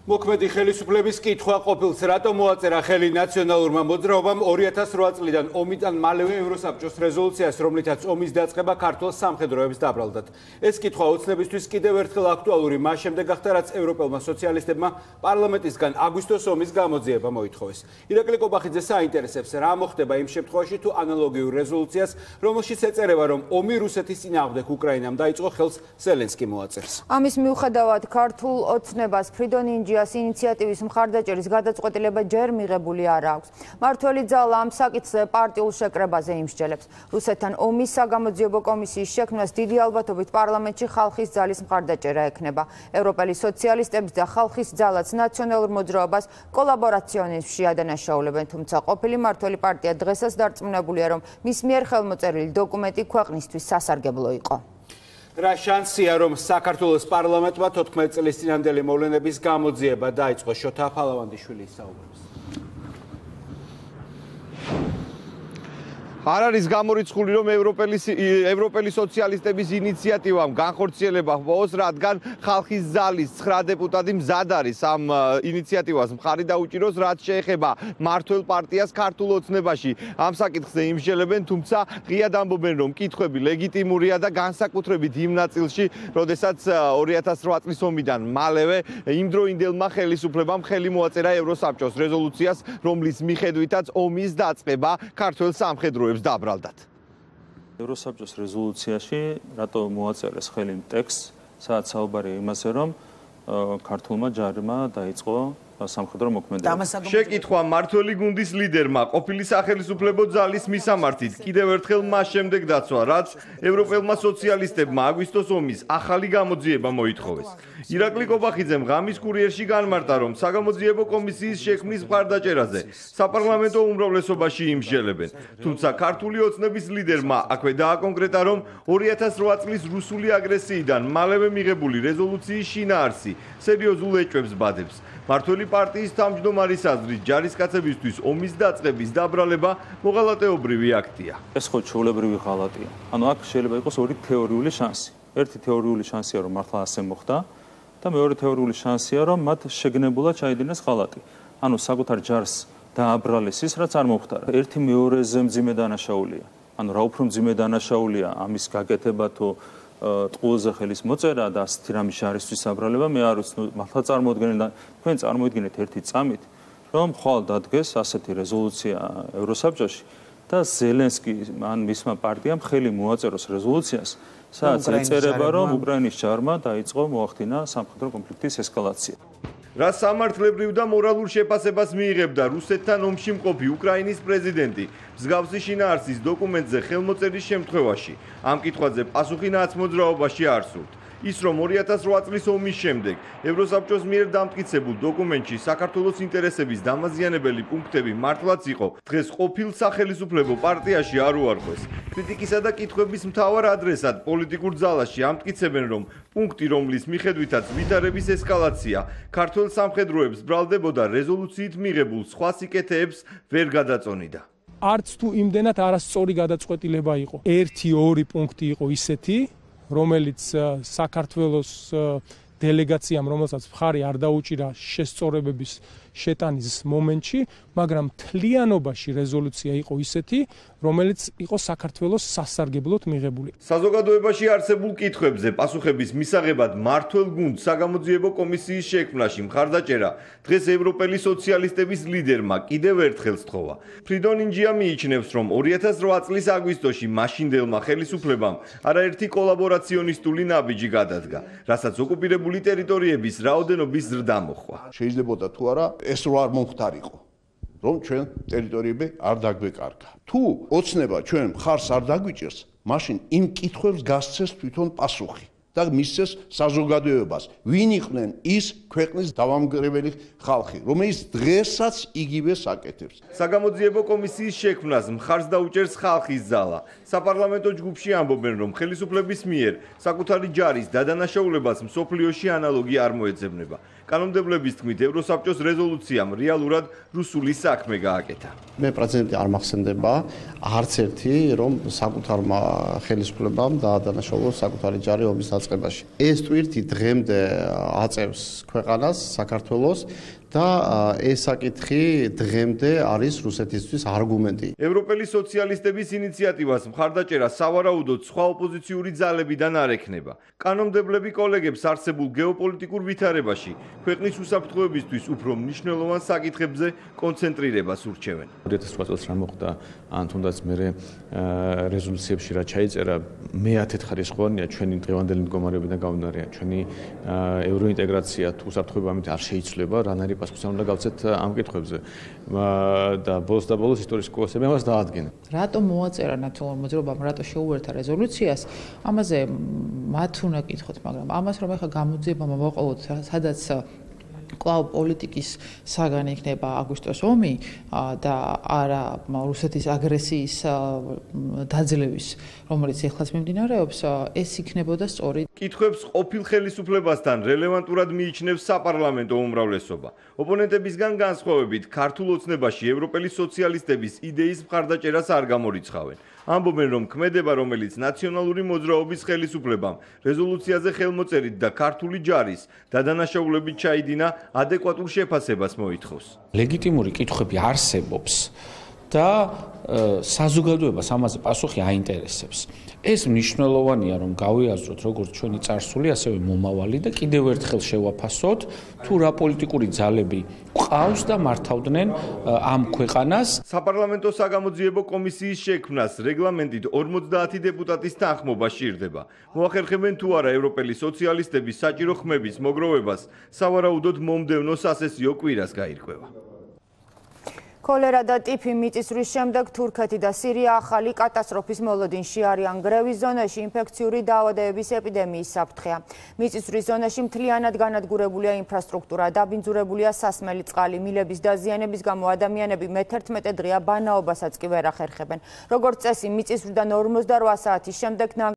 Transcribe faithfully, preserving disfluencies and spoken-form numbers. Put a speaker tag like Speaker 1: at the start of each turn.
Speaker 1: მოქმედი ხელისუფლების კითხვა ყოფილს რატომ მოაწერა ხელი ნაციონალურმა მოძრაობამ ორი ათას რვა წლიდან ომიდან მალევე ევროსაბჭოს რეზოლუციას, რომლითაც ომის დაწყება ქართულ სამხედროებს დაბრალდათ. ეს კითხვა ოცნებისთვის კიდევ ერთხელ აქტუალური მას შემდეგ გახდა, რაც ევროპელმა სოციალისტებმა პარლამენტისგან აგვისტოს ომის გამოძიება მოითხოვეს. ირაკლი კობახიძე საინტერესებს რა მოხდება იმ შემთხვევაში თუ ანალოგიურ რეზოლუციას, რომელშიც ეწერება, რომ ომი რუსეთის წინააღმდეგ უკრაინამ დაიწყო, ხელს ზელენსკი მოაწერს.
Speaker 2: ამის მიუხედავად ქართულ ოცნებას ფრიდონ ინჯიას ინიციატივის მხარდაჭერის გადაწყვეტილება ჯერ მიღებული არ აქვს. მართველი ძალა ამ საკითხზე პარტიულ შეკრებაზე იმსჯელებს. რუსეთთან ომის საგამოძიებო კომისიის შექმნას დიდი ალბათობით პარლამენტში ხალხის ძალის მხარდაჭერა ექნება. ევროპელი სოციალისტების და ხალხის ძალაც ნაციონალურ მოძრაობას კოლაბორაციონიზმში ადანაშაულებენ, თუმცა ყოფილი მართველი პარტია დღესაც დარწმუნებულია, რომ მის მიერ ხელმოწერილი დოკუმენტი ქვეყნისთვის სასარგებლო იყო.
Speaker 1: რა შანსია, რომ საქართველოს პარლამენტმა თოთხმეტ წლის წინანდელი მოვლენების გამოძიება დაიწყო? შოთა ფალავანდიშვილი ისაუბრებს.
Speaker 3: არ არის გამორიცხული, რომ ევროპელი ევროპელი სოციალისტების ინიციატივამ განხორციელება ჰპოვოს, რადგან ხალხის ძალის ცხრა დეპუტატი მზად არის ამ ინიციატივას მხარი დაუჭიროს, რაც შეეხება მმართველ პარტიას ქართულ ოცნებაში. ამ საკითხზე იმსჯელებენ, თუმცა ღიად ამბობენ, რომ კითხვები ლეგიტიმურია და განსაკუთრებით იმ ნაწილში, როდესაც ორი ათას რვა წლის ომიდან მალევე იმდროინდელმა ხელისუფლებამ ხელი მოაწერა ევროსაბჭოს რეზოლუციას, რომლის მიხედვითაც ომის დაწყება ქართველ სამხედროებს დაბრალდათ.
Speaker 4: ევროსაბჭოს რეზოლუციაში რატო მოაწერეს ხელი ტექსტს, სადაც საუბარია იმაზე, რომ ქართულმა ჯარმა დაიწყო სამხედრო მოქმედება.
Speaker 3: შეკითხვა მმართველი გუნდის ლიდერმა ყოფილი სახელისუფლებო ძალის მისამართით კიდევ ერთხელ მას შემდეგ დაცვა, რაც ევროპელმა სოციალისტებმა აგვისტოს ომის ახალი გამოძიება მოითხოვეს. ირაკლი კობახიძემ ღამის კურიერში განმარტა, რომ საგამოძიებო კომისიის შექმნის მხარდაჭერაზე საპარლამენტო უმრავლესობაში იმსჯელებენ. თუმცა ქართული ოცნების ლიდერმა აქვე დააკონკრეტა, რომ ორი ათას რვა წლის რუსული აგრესიიდან მალევე მიღებული რეზოლუციის შინაარსი სერიოზულ ეჭვებს ბადებს. მმართველი პარტიის თავმჯდომარის აზრით, ჯარისკაცებისთვის ომის დაწყების დაბრალება მოღალატეობრივი აქტია.
Speaker 4: ეს ხო ჩვეულებრივი ღალატია. ანუ აქ შეიძლება იყოს ორი თეორიული შანსი. ერთი თეორიული შანსია, რომ მართლა ასე მოხდა და მეორე თეორიული შანსია, რომ მათ შეგნებულად ჩაიდინეს ღალატი. ანუ საკუთარ ჯარს დააბრალეს ის, რაც არ მომხდარა. ერთი მეორეზე მძიმე დანაშაულია. ანუ რა უფრო მძიმე დანაშაულია ამის გაკეთება თუ ტყუილზე ხელის მოწერა და ასეთი რამის ჯარისთვის აბრალება, მე არ ვიცი, მართლა წარმოუდგენელი და თქვენ წარმოიდგინეთ ერთი წამით, რომ ხვალ დადგეს ასეთი რეზოლუცია ევროსაბჭოში და ზელენსკი ან მისმა პარტიამ ხელი მოაწეროს რეზოლუციას, სადაც ეწერება, რომ უკრაინის ჯარმა დაიწყო მოახდინა სამხედრო კონფლიქტის ესკალაცია.
Speaker 3: რა სამართლებრივ და მორალურ შეფასებას მიიღებდა რუსეთთან ომში მყოფი უკრაინის პრეზიდენტი მსგავსი შინაარსის დოკუმენტზე ხელმოწერის შემთხვევაში. ამ კითხვაზე პასუხი ნაცმოძრაობაში არ სურთ. ის, რომ ორი ათას რვა წლის ომის შემდეგ ევროსაბჭოს მიერ დამტკიცებულ დოკუმენტში საქართველოს ინტერესების დამაზიანებელი პუნქტები მართლაც იყო, დღეს ყოფილ სახელისუფლებო პარტიაში არ უარყვეს. კრიტიკისა და კითხვების მთავარ ადრესად პოლიტიკურ ძალაში ამტკიცებენ, რომ პუნქტი, რომლის მიხედვითაც ვითარების ესკალაცია ქართულ სამხედროებს ბრალდებოდა, რეზოლუციით მიღებულ სხვა სიკეთეებს ვერ გადაწონიდა.
Speaker 5: არც თუ იმდენად არასწორი გადაწყვეტილება იყო. ერთი ორი პუნქტი იყო ისეთი, რომელიც საქართველოს დელეგაციამ, რომელსაც მხარი არ დაუჭირა შესწორებების შეტანის მომენტში, მაგრამ მთლიანობაში რეზოლუცია იყო ისეთი, რომელიც იყო საქართველოს სასარგებლოდ მიღებული.
Speaker 3: საზოგადოებაში არსებულ კითხვებზე პასუხების მისაღებად მმართველ გუნდს საგამოძიებო კომისიის შექმნაში მხარდაჭერა დღეს ევროპელი სოციალისტების ლიდერმა კიდევ ერთხელ სთხოვა. ფრიდონ ინჯია მიიჩნევს, რომ ორი ათას რვა წლის აგვისტოში მაშინდელმა ხელისუფლებამ არაერთი კოლაბორაციონისტული ნაბიჯი გადადგა, რასაც ოკუპირებული ტერიტორიების რაოდენობის ზრდა მოჰყვა.
Speaker 6: შეიძლებოდა თუ არა ეს რო არ მომხდარიყო, რომ ჩვენ ტერიტორიები არ დაგვეკარგა. თუ ოცნება ჩვენ მხარს არ დაგვიჭერს, მაშინ იმ კითხვებს გასცეს თვითონ პასუხი და მისცეს საზოგადოებას, ვინ იყვნენ ის ქვეყნის დავამგრეველი ხალხი, რომელიც დღესაც იგივეს აკეთებს.
Speaker 3: საგამოძიებო კომისიის შექმნას მხარს დაუჭერს ხალხის ძალა. საპარლამენტო ჯგუფში ამბობენ, რომ ხელისუფლების მიერ საკუთარი ჯარის დადანაშაულებას მსოფლიოში ანალოგი არ მოეძებნება. კანონმდებლების თქმით, ევროსაბჭოს რეზოლუციამ რეალურად რუსული საქმე გააკეთა.
Speaker 7: მე პრეზიდენტი არ მახსენდება არც ერთი რომ საკუთარმა ხელისუფლებამ დაადანაშაულოს საკუთარი ჯარი ომის დაწყებაში. ეს ტვირთი დღემდე აწევს ქვეყანას საქართველოს და ეს საკითხი დღემდე არის რუსეთისთვის არგუმენტი.
Speaker 3: ევროპელი სოციალისტების ინიციატივას მხარდაჭერა სავარაუდოდ სხვა ოპოზიციური ძალებიდან არ ექნება. კანონმდებლები კოლეგებს არსებულ გეოპოლიტიკურ ვითარებაში ქვეყნის უსაფრთხოებისთვის უფრო მნიშვნელოვან საკითხებზე კონცენტრირებას ურჩევენ.
Speaker 8: ორი ათას რვა წელს რა მოხდა, ან თუნდაც მე რეზოლუციებში რა ჩაიწერა, მეათე ხარისხოვანია ჩვენი დღევანდელი მდგომარეობიდან გამომდინარე, ჩვენი ევროინტეგრაცია თუ უსაფრთხოება ამით არ შეიცვლება, რანაირი პასუხი უნდა გავცეთ ამ კითხვებზე და ბოლოს და ბოლოს ისტორიის კურსები ამას დაადგენენ.
Speaker 9: რატომ მოაწერა ნაციონალურ მოძრაობამ, რატო შეუერთა რეზოლუციას? ამაზე მათ უნდა კითხოთ, მაგრამ ამას რომ ახლა გამოძიება მოვაყოლოთ, სადაც კვლავ პოლიტიკის საგანი იქნება აგვისტოს ომი და არა რუსეთის აგრესიის დაძლევის, რომელიც ეხლაც მიმდინარეობს, ეს იქნებოდა სწორი.
Speaker 3: კითხვებს ყოფილ ხელისუფლებასთან რელევანტურად მიიჩნევს საპარლამენტო უმრავლესობა. ოპონენტებისგან განსხვავებით, ქართულ ოცნებაში ევროპელი სოციალისტების იდეის მხარდაჭერას არ გამორიცხავენ. ამბობენ, რომ ქმედება, რომელიც ნაციონალური მოძრაობის ხელისუფლებამ რეზოლუციაზე ხელმოწერით და ქართული ჯარის დადანაშაულებით ჩაიდინა, ადეკვატურ შეფასებას მოითხოვს.
Speaker 10: ლეგიტიმური კითხვები არსებობს და საზოგადოებას ამაზე პასუხი აინტერესებს. ეს მნიშვნელოვანია, რომ გავიაზროთ როგორც ჩვენი წარსული, ასევე მომავალი და კიდევ ერთხელ შევაფასოთ, თუ რა პოლიტიკური ძალები ყავს და მართავდნენ ამ ქვეყანას.
Speaker 3: საპარლამენტო საგამოძიებო კომისიის შექმნას რეგლამენტით ორმოცდაათი დეპუტატის თანხმობა სჭირდება. მოახერხებენ თუ არა ევროპელი სოციალისტების საჭირო ხმების მოგროვებას, სავარაუდოდ მომდევნო სასესიო კვირას გაირკვევა.
Speaker 2: ქოლერა და ტიფი მიწისძვრის შემდეგ თურქეთი და სირია ახალი კატასტროფის მოლოდინში არიან. გრევის ზონაში ინფექციური დაავადებების ეპიდემიის საფრთხეა. მიწისძვრის ზონაში მთლიანად განადგურებულია ინფრასტრუქტურა, დაბინძურებულია სასმელი წყალი, მილების დაზიანების გამო ადამიანები მეთერთმეტე დღეა ბანაობასაც კი ვერ ახერხებენ. როგორც წესი, მიწისძვრიდან ორმოცდარვა საათის შემდეგ